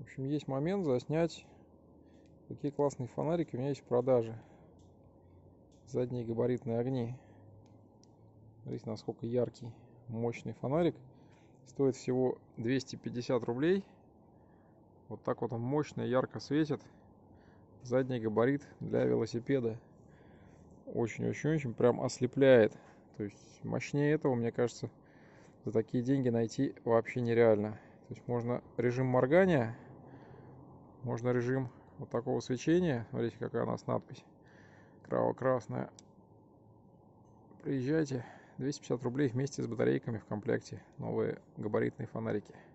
общем, есть момент заснять, какие классные фонарики у меня есть в продаже. Задние габаритные огни. Смотрите, насколько яркий, мощный фонарик. Стоит всего 250 рублей. Вот так вот он мощно и ярко светит. Задний габарит для велосипеда. Очень-очень-очень прям ослепляет. То есть мощнее этого, мне кажется, за такие деньги найти вообще нереально. То есть можно режим моргания, можно режим вот такого свечения. Смотрите, какая у нас надпись. Кроваво-красная. Приезжайте. 250 рублей вместе с батарейками в комплекте. Новые габаритные фонарики.